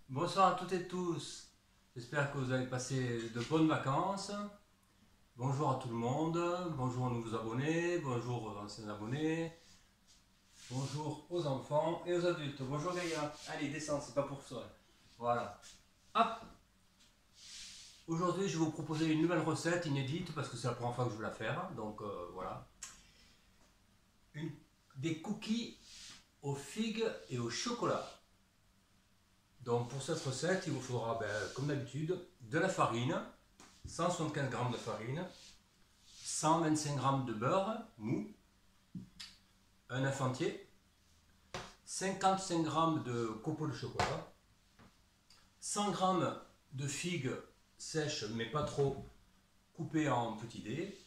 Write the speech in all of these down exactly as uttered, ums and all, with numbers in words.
Bonsoir à toutes et tous, j'espère que vous avez passé de bonnes vacances. Bonjour à tout le monde, bonjour aux nouveaux abonnés, bonjour aux anciens abonnés, bonjour aux enfants et aux adultes. Bonjour Gaïa, allez descends, c'est pas pour ça. Voilà, hop. Aujourd'hui je vais vous proposer une nouvelle recette inédite parce que c'est la première fois que je vais la faire, donc euh, voilà. Une, des cookies aux figues et au chocolat. Donc pour cette recette, il vous faudra, ben, comme d'habitude, de la farine, cent soixante-quinze grammes de farine, cent vingt-cinq grammes de beurre mou, un œuf entier, cinquante-cinq grammes de copeaux de chocolat, cent grammes de figues sèches mais pas trop, coupées en petits dés,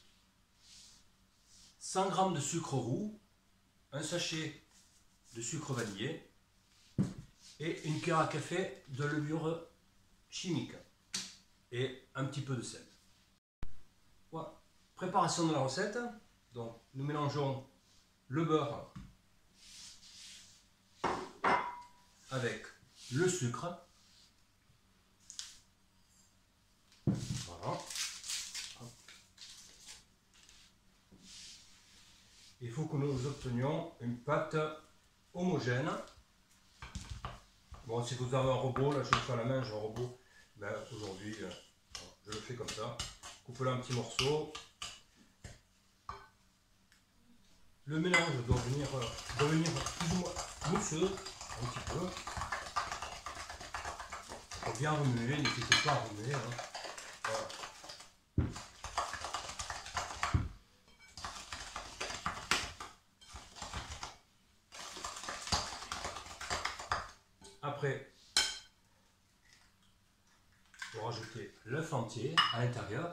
cent grammes de sucre roux, un sachet de sucre vanillé, et une cuillère à café de levure chimique et un petit peu de sel. Voilà. Préparation de la recette. Donc nous mélangeons le beurre avec le sucre. Voilà. Il faut que nous obtenions une pâte homogène. Bon, si vous avez un robot, là je le fais à la main, j'ai un robot, ben, aujourd'hui euh, je le fais comme ça. Coupez-le en petits morceaux. Le mélange doit venir, euh, doit venir plus ou moins mousseux, un petit peu. Il faut bien remuer, n'hésitez pas à remuer. Hein. Voilà. Après, vous rajoutez l'œuf entier à l'intérieur.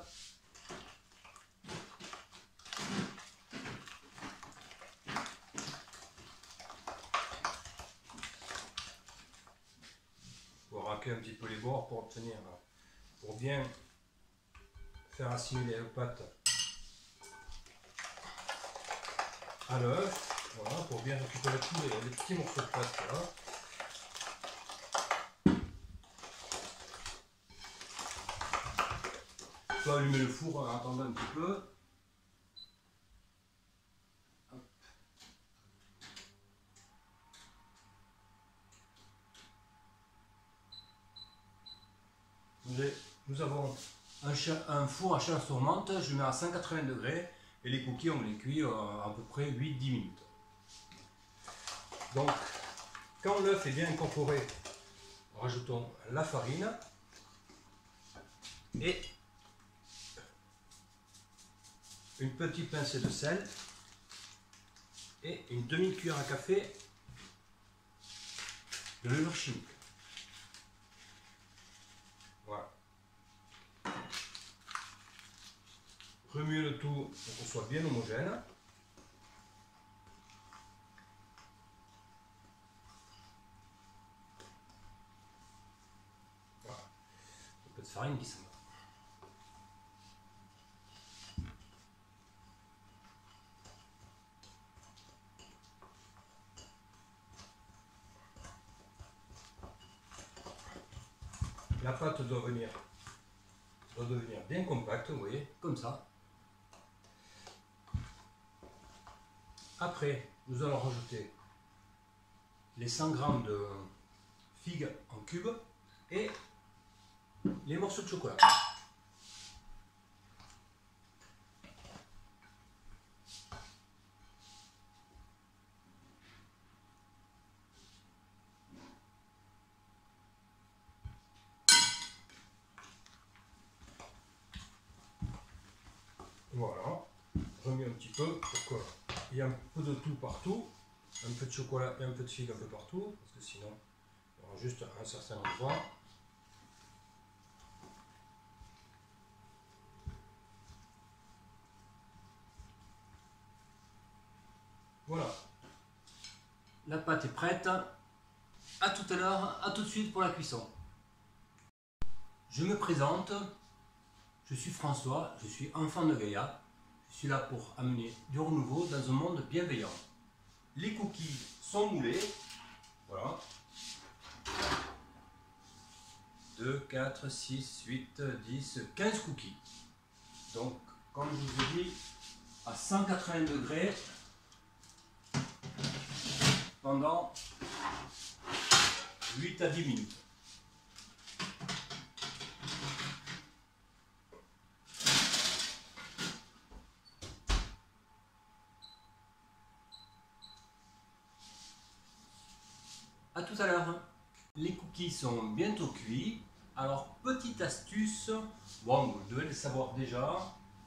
Vous raquez un petit peu les bords pour obtenir, pour bien faire assimiler la pâte à l'œuf. Voilà, pour bien récupérer tous les, les petits morceaux de pâte là. Je vais allumer le four en attendant un petit peu. Hop. Nous avons un, un four à chaleur tournante, je le mets à cent quatre-vingts degrés et les cookies on les cuit à peu près huit à dix minutes. Donc quand l'œuf est bien incorporé, rajoutons la farine et une petite pincée de sel et une demi-cuillère à café de levure chimique. Voilà. Remuez le tout pour qu'on soit bien homogène. Voilà. Un peu de farine qui s'en va. La pâte doit venir, doit devenir bien compacte, vous voyez, comme ça. Après, nous allons rajouter les cent grammes de figues en cubes et les morceaux de chocolat. Voilà, je remets un petit peu pour qu'il y ait un peu de tout partout, un peu de chocolat et un peu de figue un peu partout, parce que sinon il y aura juste un certain endroit. Voilà, la pâte est prête. À tout à l'heure, à tout de suite pour la cuisson. Je me présente, je suis François, je suis enfant de Gaïa. Je suis là pour amener du renouveau dans un monde bienveillant. Les cookies sont moulés, voilà. deux, quatre, six, huit, dix, quinze cookies. Donc, comme je vous ai dit, à cent quatre-vingts degrés pendant huit à dix minutes. A tout à l'heure. Les cookies sont bientôt cuits. Alors, petite astuce, bon, vous devez le savoir déjà.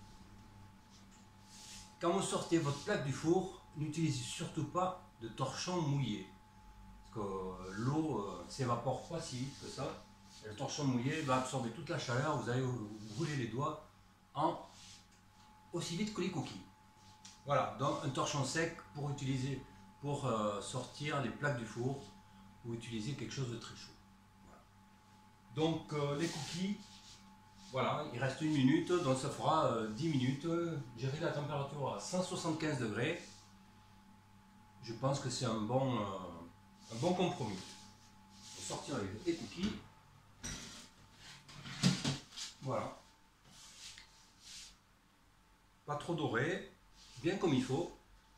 Quand vous sortez votre plaque du four, n'utilisez surtout pas de torchon mouillé. Parce que l'eau euh, s'évapore pas si vite que ça. Et le torchon mouillé va absorber toute la chaleur, vous allez vous brûler les doigts en aussi vite que les cookies. Voilà, donc un torchon sec pour utiliser pour euh, sortir les plaques du four ou utiliser quelque chose de très chaud. Voilà. Donc euh, les cookies, voilà, il reste une minute, donc ça fera euh, dix minutes. J'ai réglé la température à cent soixante-quinze degrés. Je pense que c'est un bon, euh, un bon compromis. On va sortir les cookies. Voilà. Pas trop doré, bien comme il faut.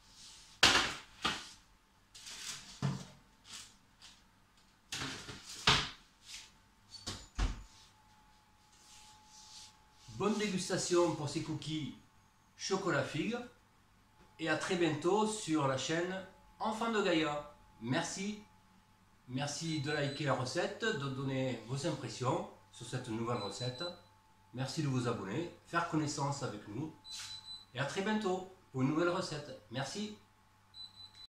Bonne dégustation pour ces cookies chocolat figue et à très bientôt sur la chaîne Enfants de Gaïa. Merci, merci de liker la recette, de donner vos impressions sur cette nouvelle recette. Merci de vous abonner, faire connaissance avec nous et à très bientôt pour une nouvelle recette. Merci.